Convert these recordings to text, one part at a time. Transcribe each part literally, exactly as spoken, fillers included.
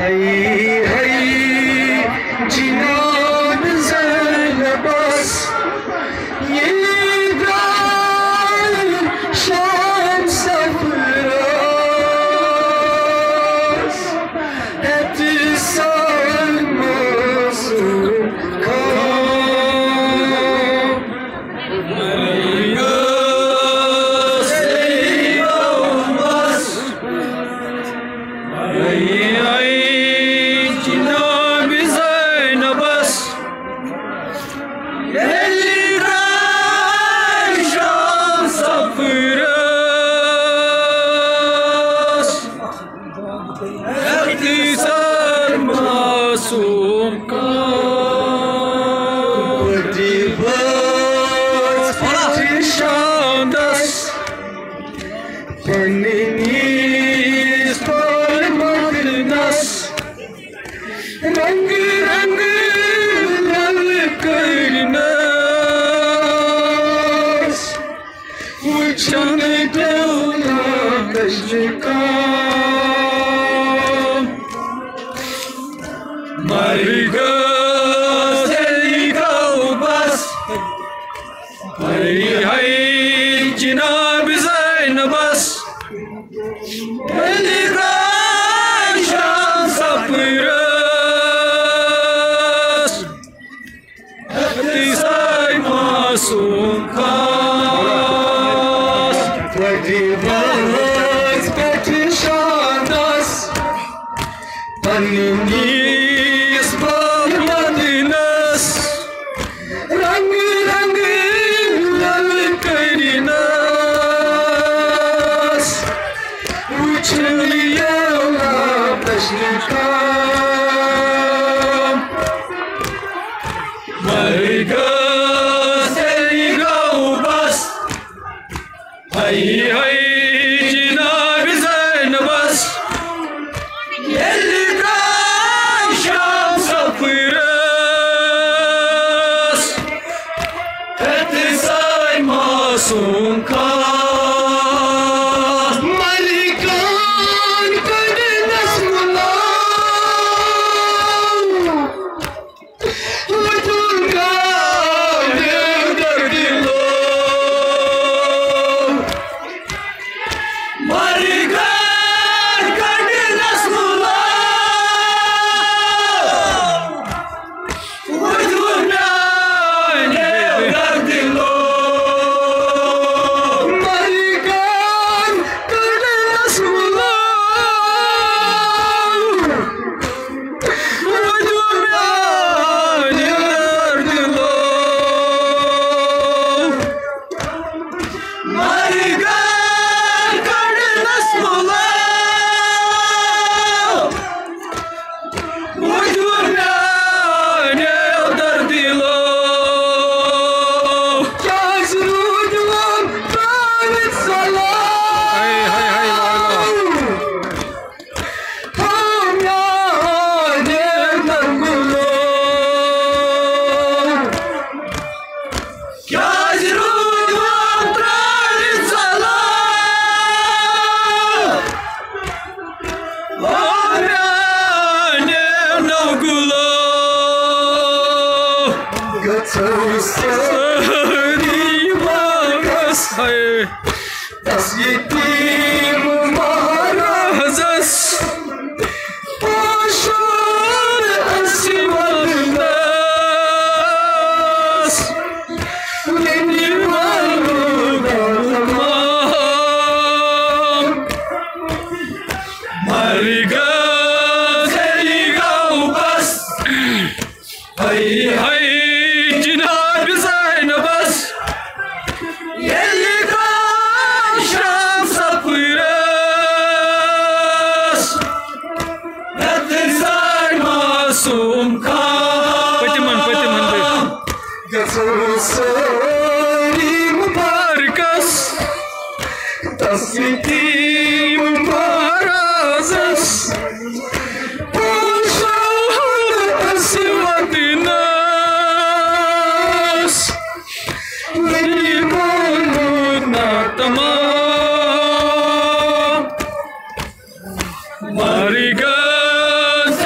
रंग रंग लल करना वचन ठेवला कशी का मारी ग चली गाव बस हरी हई जिनाब जैन बस रंग रंग लल करना उछलिया प्रश्न का मर गई गाँव बस हई हई जिनाब जैन बस Sunka Malikan Karnas Mula Udurga Devdardilo Malikan Karnas Mula Udurga Devdardilo Das yetim marazas Başar asivalnas Benim varlığım Marga seni gavbas Hay hay Cinab Zayn bas Patiman, patiman deh. Gasosari mubarkas, tasiti mubarazas, Pusar asiwadinas, Limanut natamam, Marigas.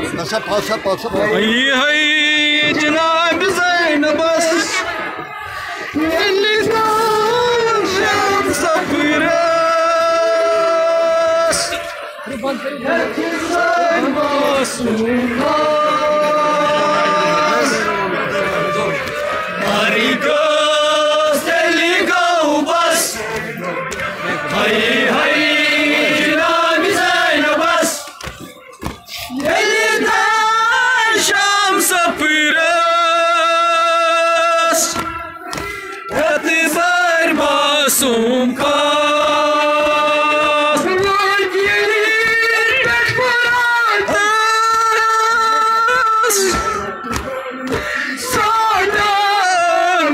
Sapa, sapa, sapa. Hay hay Cenab-ı Zeynebas Elinizden şam sapıras Herkesten masumaz Harikos deli gavbas Hay hay Cenab-ı Zeynebas Elinden şam sapıras Etibar masum kas Vay gelir bekbaratas Sardan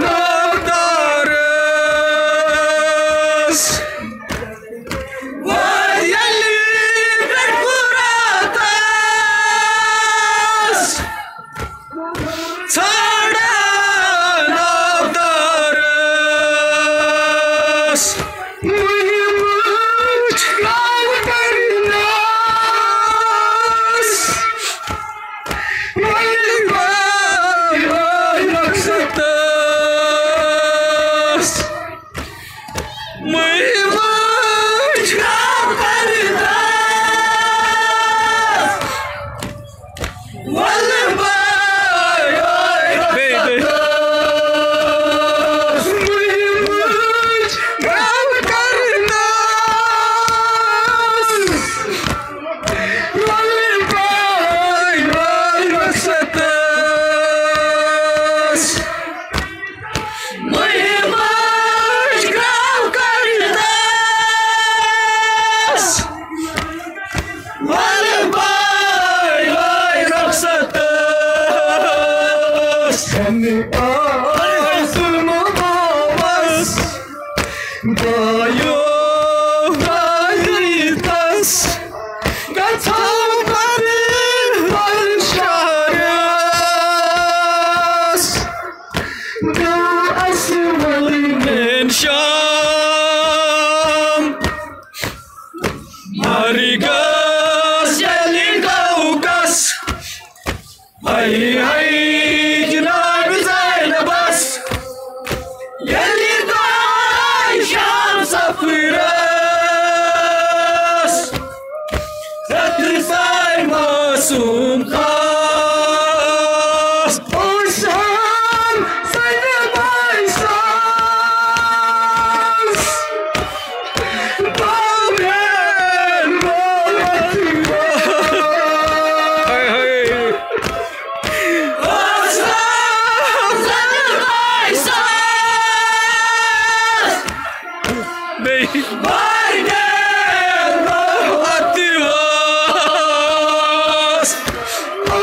aktarız Vay gelir bekbaratas Sardan aktarız Mühimmet kalberinden Vay vay vay maksatız Mühimmet kalberinden Vay vay vay maksatız Mühimmet kalberinden Vay vay vay maksatız Mühimmet kalberinden Vay vay vay maksatız Seni ağzıma bağmaz Dayo hayritas Gatamları varşarız Da asmalıyım şam Harigas gelin kavgas Hay hay Cenab-ı Zeynebas Yelinden şam sapıras Satırsay masum kas Oysan Zeynebasas Bağmen bağlatıyor Hay hay Oysan Zeynebasas Bey Bayden bağlatıyor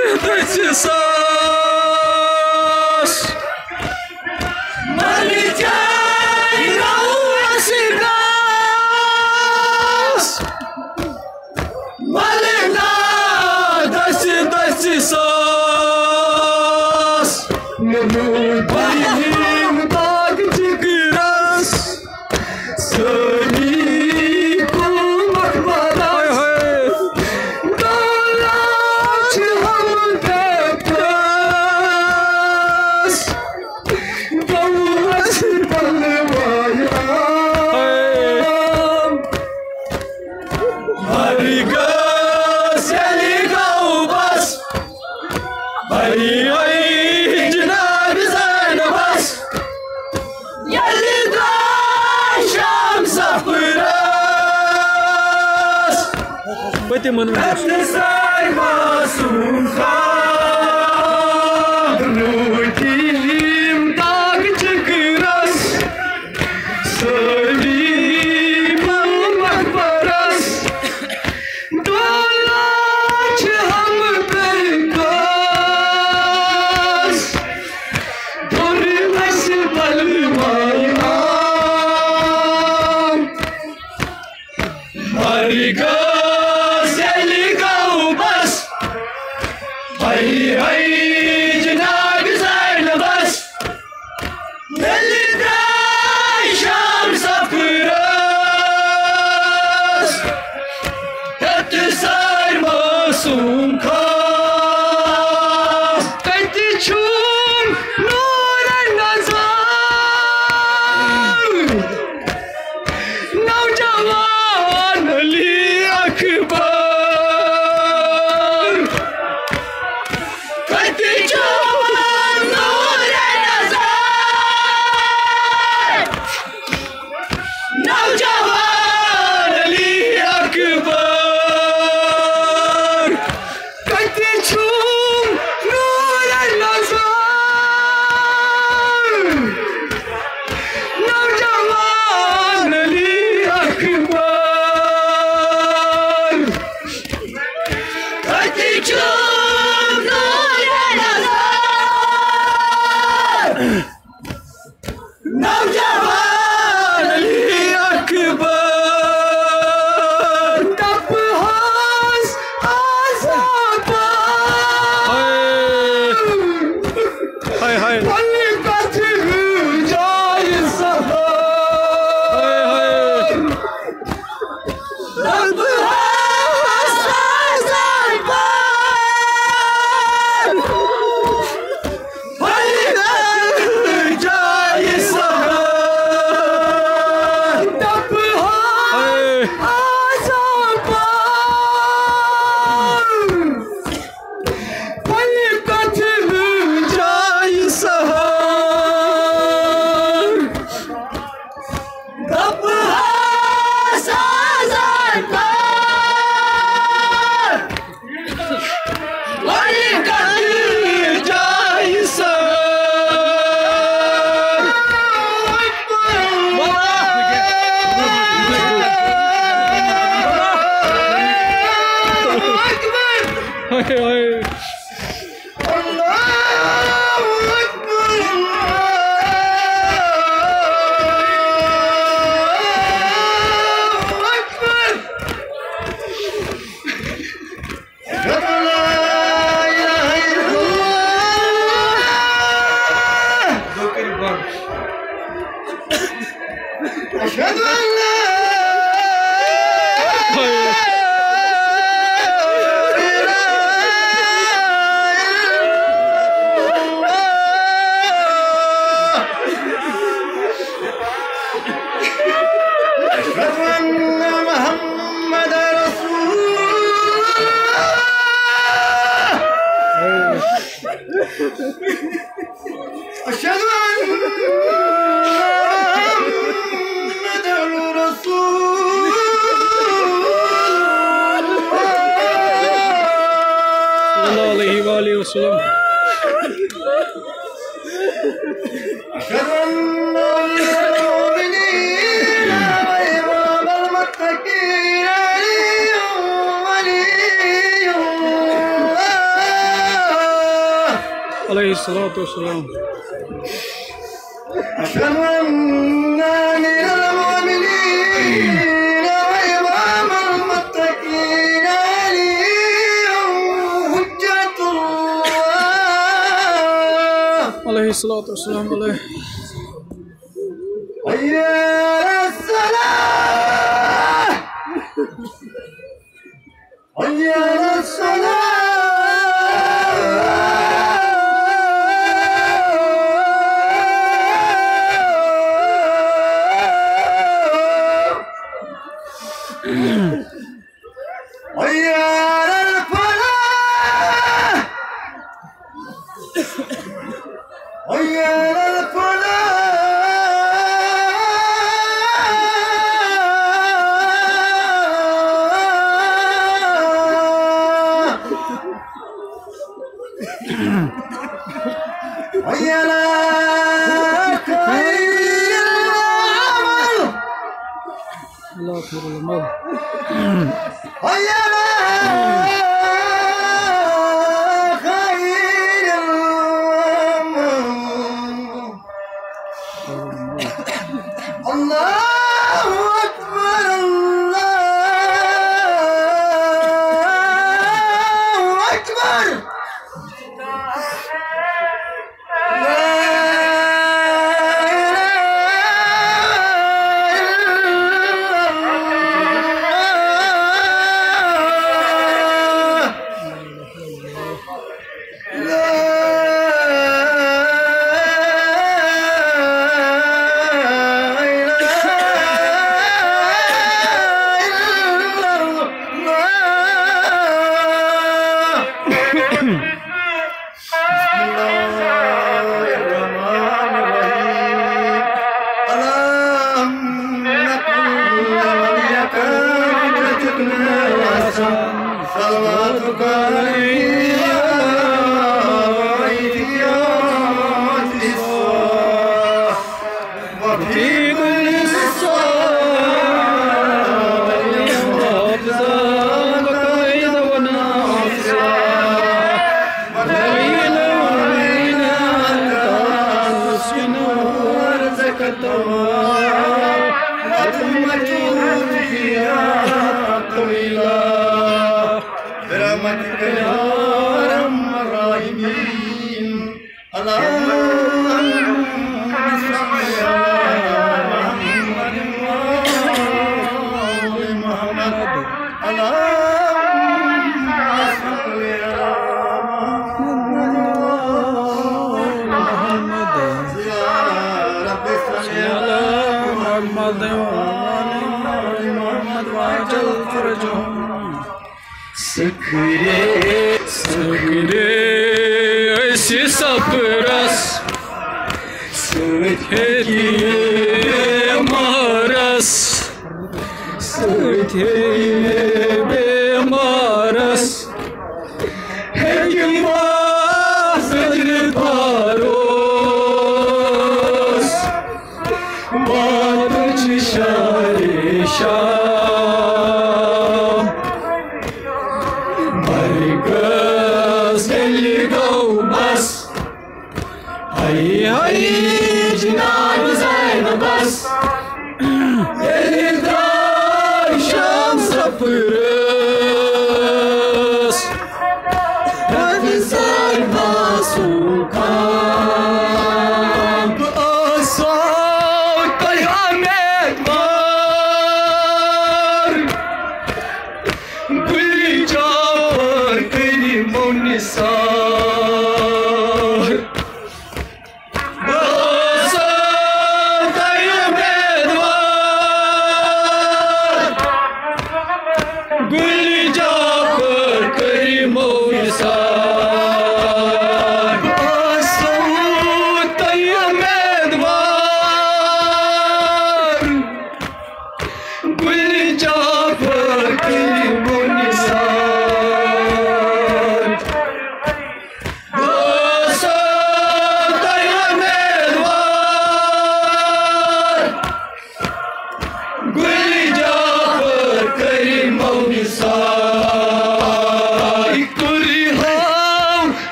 دسي ساس مالي جاي رواسي ناس مالي نا دسي دسي ساس نموديهم داغ جگراس Пойдем на अलैहिस्सलातु वस्सलाम। अलैहिस्सलातु वस्सलाम अलैहि।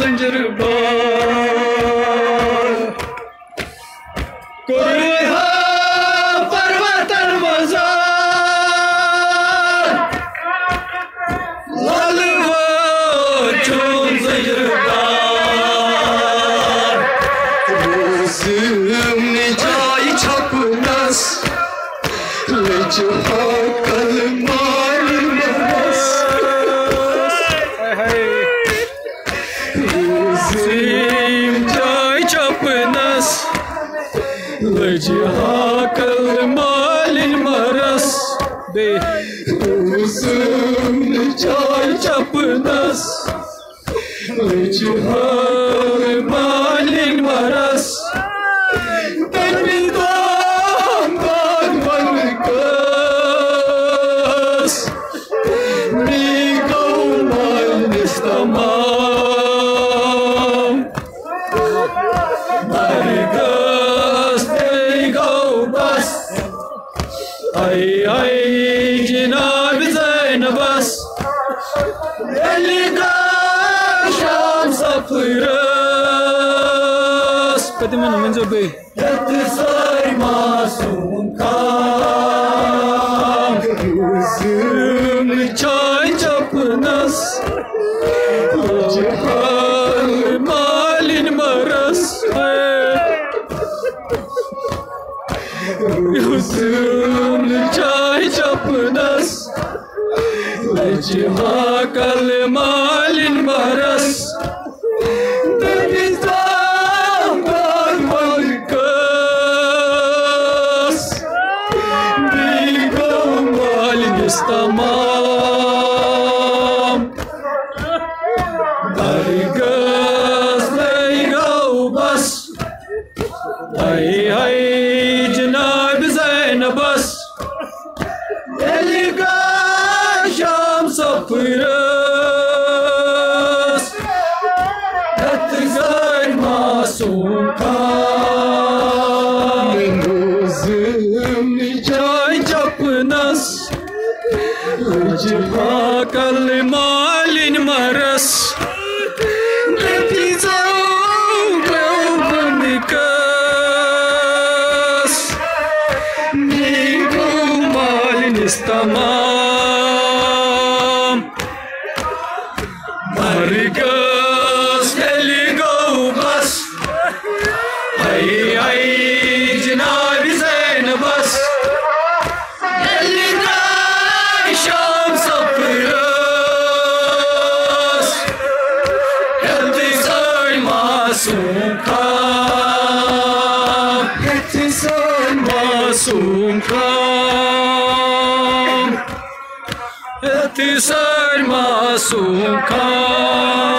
Ginger बार कोरुहा पर्वतन मजार लालवा चों ginger बार रोज़ जाई छपनस लेचो कल माल मरस रोज़ जाई छपनस लेचो कल माल मरस बे रोज़ जाई छपनस लेचो कल माल मरस Ay ay Cenab-ı Zeynebas Elika Şam sapırız Petimin menzo bey Yetti say masum kam Gözüm çay çapınız Cihan malin maras Gözüm çay çapınız Ciha kal malin maras Denizden kalmak kız Digo malin istamam Dargaz leyga bas Ay ay Cenab-ı Zeynebas Elika Şam sapırız Yatırgay masum kan Gözüm çay çapınız Ciha kal malin maras Nefizam kavnikas Nigo malin istamam Margas eligo bas Ay ay Cenab-ı Zeynebas Elina Şam sapırız Geldi say masum kam Geldi say masum kam Geldi say masum kam